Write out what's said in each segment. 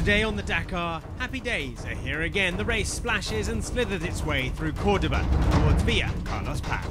Today on the Dakar, happy days are here again. The race splashes and slithers its way through Córdoba towards Villa Carlos Paz.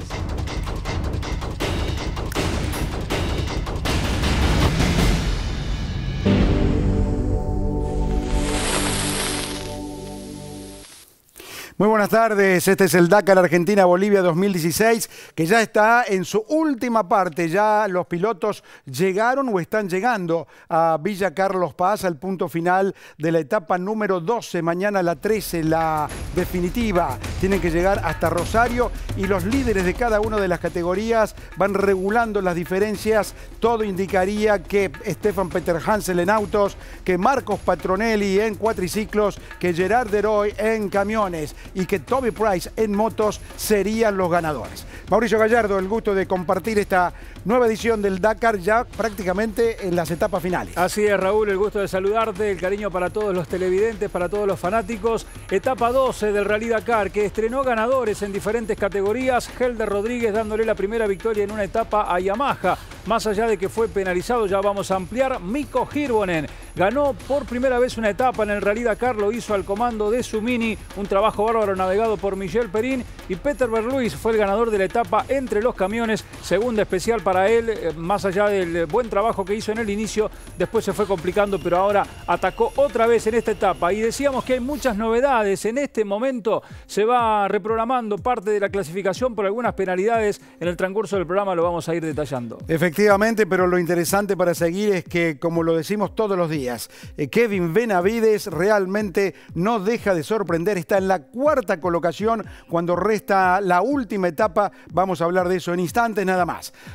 Muy buenas tardes, este es el Dakar Argentina-Bolivia 2016, que ya está en su última parte. Ya los pilotos llegaron o están llegando a Villa Carlos Paz, al punto final de la etapa número 12. Mañana la 13, la definitiva. Tienen que llegar hasta Rosario y los líderes de cada una de las categorías van regulando las diferencias. Todo indicaría que Stefan Peter Hansel en autos, que Marcos Patronelli en cuatriciclos, que Gerard Deroy en camiones y que Toby Price en motos serían los ganadores. Mauricio Gallardo, el gusto de compartir esta nueva edición del Dakar ya prácticamente en las etapas finales. Así es, Raúl, el gusto de saludarte, el cariño para todos los televidentes, para todos los fanáticos. Etapa 12 del Rally Dakar, que estrenó ganadores en diferentes categorías. Helder Rodríguez dándole la primera victoria en una etapa a Yamaha. Más allá de que fue penalizado, ya vamos a ampliar. Mikko Hirvonen ganó por primera vez una etapa en el Rally Dakar, lo hizo al comando de su Mini, un trabajo bárbaro navegado por Michel Perín, y Peter Berluis fue el ganador de la etapa entre los camiones, segunda especial para él, más allá del buen trabajo que hizo en el inicio, después se fue complicando, pero ahora atacó otra vez en esta etapa. Y decíamos que hay muchas novedades, en este momento se va reprogramando parte de la clasificación por algunas penalidades, en el transcurso del programa lo vamos a ir detallando. Efectivamente, pero lo interesante para seguir es que, como lo decimos todos los días, Kevin Benavides realmente no deja de sorprender, está en la cuarta colocación cuando resta la última etapa. Vamos a hablar de eso en instantes nada más.